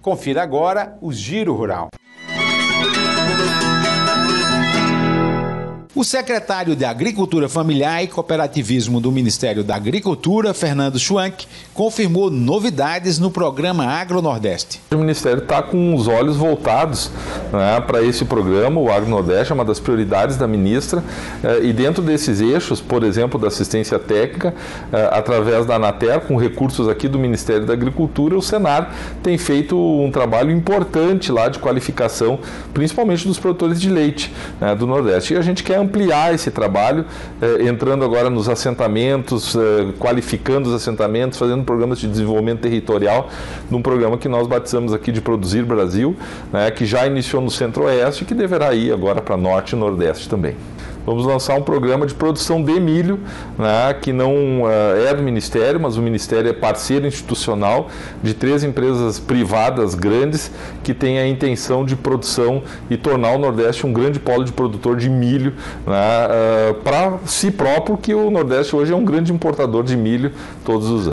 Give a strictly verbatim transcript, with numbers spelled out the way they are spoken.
Confira agora o Giro Rural. O secretário de Agricultura Familiar e Cooperativismo do Ministério da Agricultura, Fernando Schwank, confirmou novidades no programa Agro-Nordeste. O Ministério está com os olhos voltados, né, para esse programa. O Agro-Nordeste é uma das prioridades da ministra, eh, e dentro desses eixos, por exemplo, da assistência técnica, eh, através da Anater, com recursos aqui do Ministério da Agricultura, o Senar tem feito um trabalho importante lá de qualificação, principalmente dos produtores de leite, né, do Nordeste. E a gente quer ampliar esse trabalho, eh, entrando agora nos assentamentos, eh, qualificando os assentamentos, fazendo programas de desenvolvimento territorial, num programa que nós batizamos aqui de Produzir Brasil, né, que já iniciou no Centro-Oeste e que deverá ir agora para Norte e Nordeste também. Vamos lançar um programa de produção de milho, né, que não uh, é do Ministério, mas o Ministério é parceiro institucional de três empresas privadas grandes que têm a intenção de produção e tornar o Nordeste um grande polo de produtor de milho, né, uh, para si próprio, que o Nordeste hoje é um grande importador de milho todos os anos.